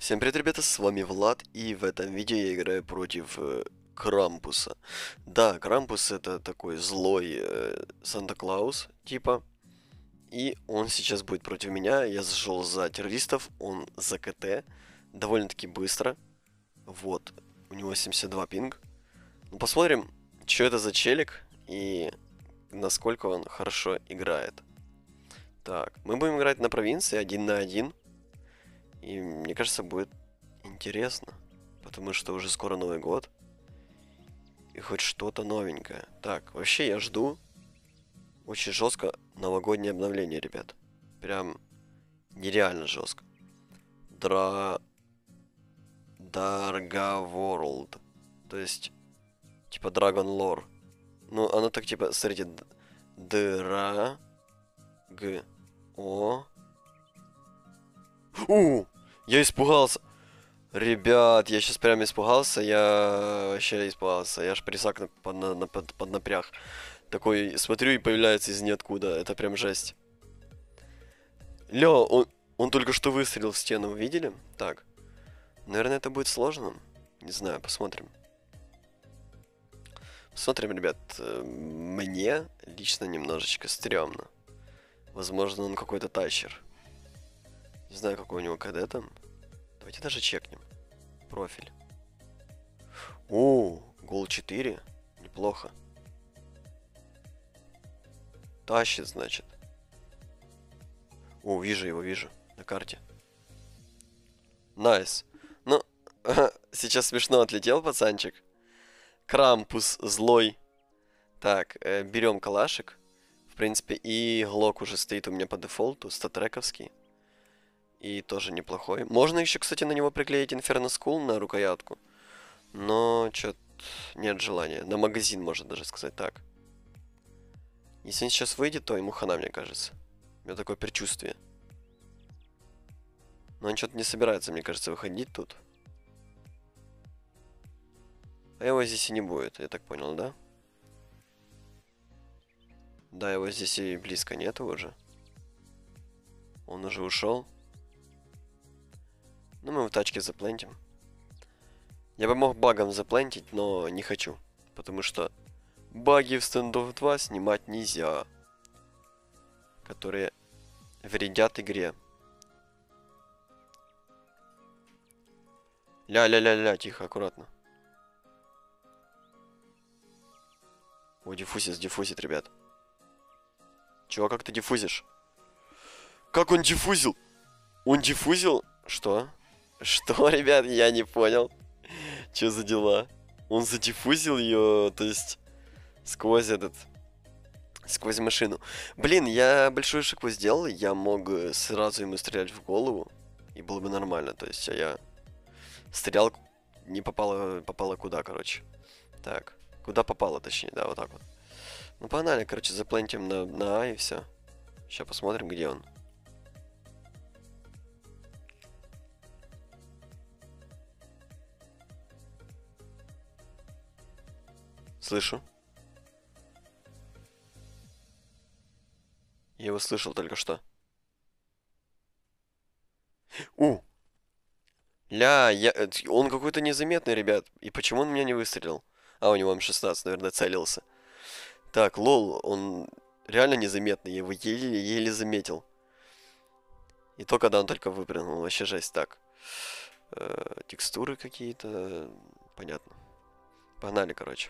Всем привет, ребята, с вами Влад, и в этом видео я играю против Крампуса. Да, Крампус это такой злой Санта-Клаус, типа, и он сейчас будет против меня. Я зашел за террористов, он за КТ, довольно-таки быстро. Вот, у него 72 пинг. Ну, посмотрим, что это за челик и насколько он хорошо играет. Так, мы будем играть на провинции 1 на 1. И мне кажется, будет интересно. Потому что уже скоро Новый год. И хоть что-то новенькое. Так, вообще я жду очень жестко новогоднее обновление, ребят. Прям нереально жестко. Дарга World. То есть, типа Dragon Lore. Ну, оно так типа, смотрите, Дра... Г... О... Я испугался. Ребят, я сейчас прям испугался, я вообще испугался, я аж присак под напряг. Такой смотрю и появляется из ниоткуда, это прям жесть. Ля, он только что выстрелил в стену, вы видели? Так, наверное, это будет сложно, не знаю, посмотрим. Посмотрим, ребят, мне лично немножечко стрёмно. Возможно, он какой-то тащер. Не знаю, какой у него КД там. Давайте даже чекнем. Профиль. О, гол 4. Неплохо. Тащит, значит. О, вижу его, вижу. На карте. Найс. Ну, сейчас смешно отлетел, пацанчик. Крампус злой. Так, берем калашик. В принципе, и глок уже стоит у меня по дефолту, статрековский. И тоже неплохой. Можно еще, кстати, на него приклеить Inferno School на рукоятку. Но что-то нет желания. На магазин, можно даже сказать так. Если он сейчас выйдет, то ему хана, мне кажется. У меня такое предчувствие. Но он что-то не собирается, мне кажется, выходить тут. А его здесь и не будет, я так понял, да? Да, его здесь и близко нету уже. Он уже ушел. Ну, мы в тачке заплентим. Я бы мог багом заплентить, но не хочу. Потому что баги в Standoff 2 снимать нельзя. Которые вредят игре. Ля-ля-ля-ля, тихо, аккуратно. О, диффузит, ребят. Чего, как ты диффузишь? Как он диффузил? Он диффузил? Что? Что, ребят, я не понял. Что за дела? Он задиффузил ее, то есть, сквозь сквозь машину. Блин, я большую ошибку сделал, я мог сразу ему стрелять в голову, и было бы нормально, то есть, а я стрелял, не попало куда, короче. Так, куда попало, точнее, да, вот так вот. Ну, погнали, короче, заплентим на А и все. Сейчас посмотрим, где он. Слышу. Я его слышал только что. Ля, он какой-то незаметный, ребят. И почему он меня не выстрелил? А, у него М16, наверное, целился. Так, лол, он реально незаметный. Я его еле-еле заметил. И то, когда он только выпрыгнул. Вообще жесть. Так. Текстуры какие-то. Понятно. Погнали, короче.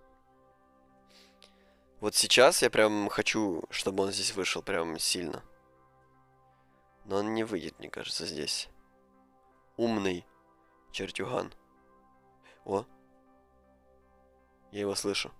Вот сейчас я прям хочу, чтобы он здесь вышел прям сильно. Но он не выйдет, мне кажется, здесь. Умный чертюган. О. Я его слышу.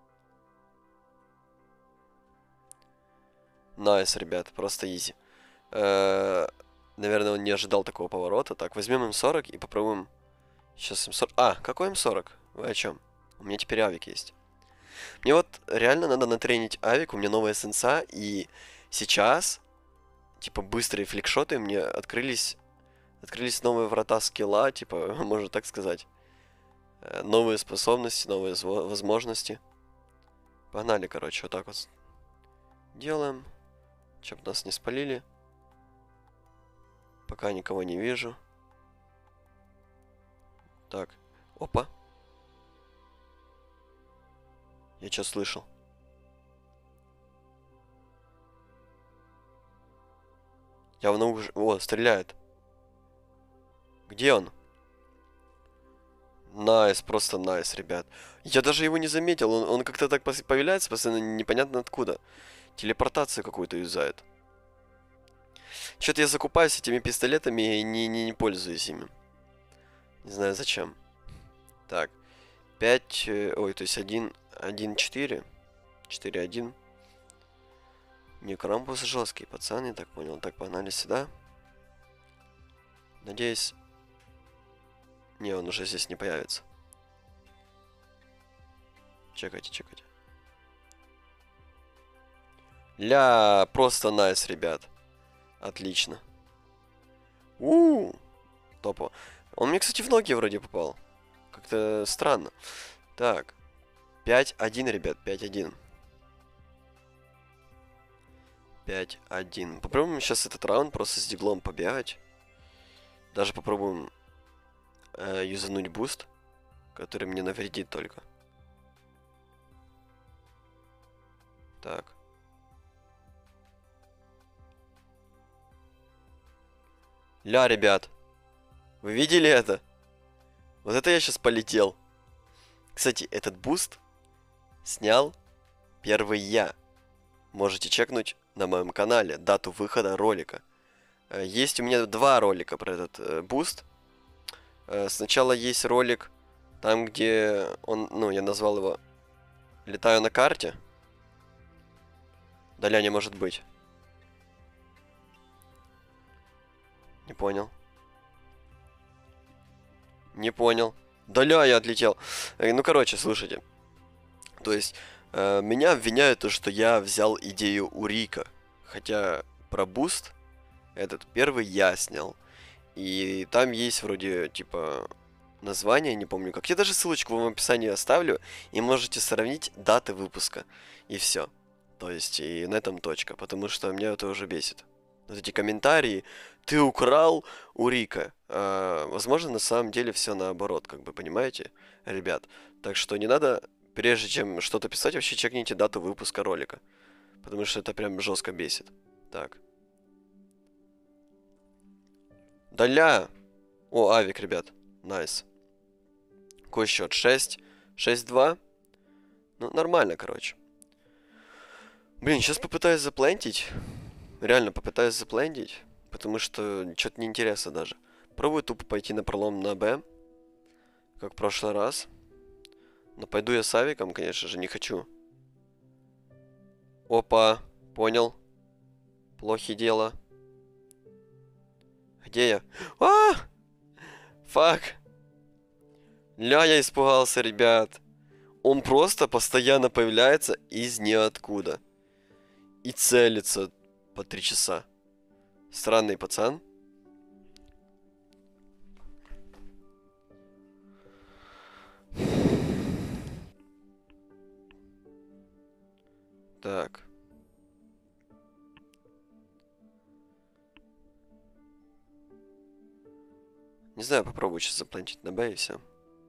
Найс, ребят, просто изи. Наверное, он не ожидал такого поворота. Так, возьмем М40 и попробуем. Сейчас М40. А, какой М40? Вы о чем? У меня теперь авик есть. Мне вот реально надо натренить авик, у меня новая сенса, и сейчас, типа, быстрые фликшоты, мне открылись новые врата скилла, типа, можно так сказать. Новые способности, новые возможности. Погнали, короче, вот так вот делаем. Чтоб нас не спалили. Пока никого не вижу. Так. Опа. Я что слышал? Явно уже... О, стреляет. Где он? Найс, просто найс, ребят. Я даже его не заметил. Он как-то так появляется, постоянно непонятно откуда. Телепортацию какую-то юзает. Что-то я закупаюсь этими пистолетами и не пользуюсь ими. Не знаю зачем. Так. 5... Ой, то есть 1... 1-4. 4-1. Не, Крампус жесткий, пацан, я так понял. Так, погнали сюда. Надеюсь... Не, он уже здесь не появится. Чекайте, чекайте. Ля, просто найс, ребят. Отлично. Топово. Он мне, кстати, в ноги вроде попал. Как-то странно. Так. 5-1, ребят, 5-1. 5-1. Попробуем сейчас этот раунд просто с диглом побегать. Даже попробуем юзануть буст, который мне навредит только. Так. Ля, ребят. Вы видели это? Вот это я сейчас полетел. Кстати, этот буст снял первый я. Можете чекнуть на моем канале дату выхода ролика. Есть у меня 2 ролика про этот буст. Сначала есть ролик, там где он, ну, я назвал его «Летаю на карте». Даля не может быть. Не понял. Не понял. Даля, я отлетел. Ну, короче, слушайте. То есть, меня обвиняют, то, что я взял идею у Рика. Хотя про буст этот первый я снял. И там есть вроде, типа, название, не помню как. Я даже ссылочку вам в описании оставлю, и можете сравнить даты выпуска. И все. То есть, и на этом точка, потому что меня это уже бесит. Вот эти комментарии, ты украл у Рика. Возможно, на самом деле все наоборот, как бы, понимаете, ребят. Так что не надо, прежде чем что-то писать, вообще чекните дату выпуска ролика. Потому что это прям жестко бесит. Так. Даля! О, авик, ребят. Найс. Какой счет? 6? 6-2? Ну, нормально, короче. Блин, сейчас попытаюсь заплентить. Реально попытаюсь заплентить. Потому что что-то неинтересно даже. Пробую тупо пойти на пролом на Б. Как в прошлый раз. Но пойду я с авиком, конечно же, не хочу. Опа, понял. Плохи дело. Где я? А! Фак. Ля, я испугался, ребят. Он просто постоянно появляется из ниоткуда. И целится по 3 часа. Странный пацан. Так. Не знаю, попробую сейчас заплантить на Б и все.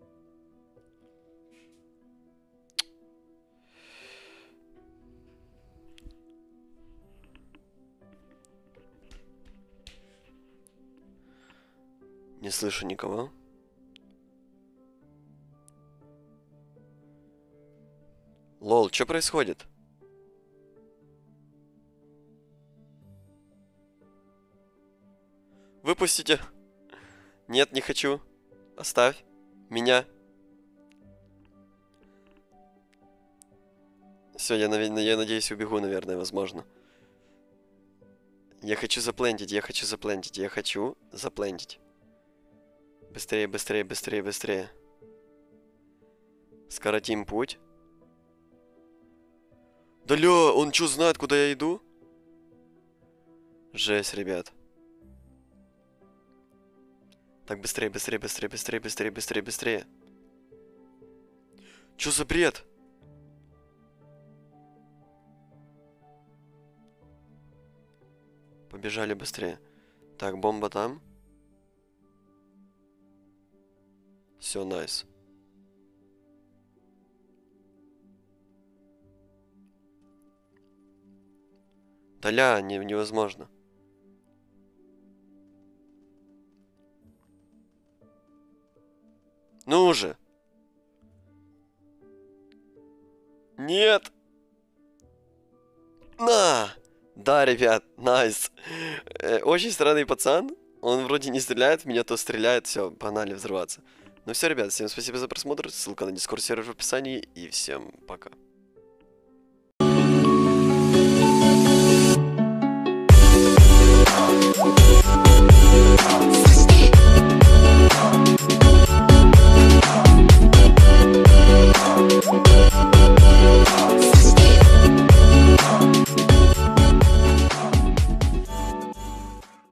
Не слышу никого. Лол, что происходит? Выпустите. Нет, не хочу. Оставь меня. Все, я надеюсь, убегу, наверное, возможно. Я хочу заплентить, я хочу заплентить, я хочу заплентить. Быстрее, быстрее, быстрее, быстрее. Скоротим путь. Да ля, он что, знает, куда я иду? Жесть, ребят. Так, быстрее, быстрее, быстрее, быстрее, быстрее, быстрее, быстрее. Чё за бред? Побежали быстрее. Так, бомба там. Все, найс. Да ля, невозможно. Ну уже. Нет. На! Да, ребят, найс. Очень странный пацан. Он вроде не стреляет, в меня то стреляет. Все, погнали взрываться. Ну все, ребят, всем спасибо за просмотр. Ссылка на Discord сервер в описании. И всем пока.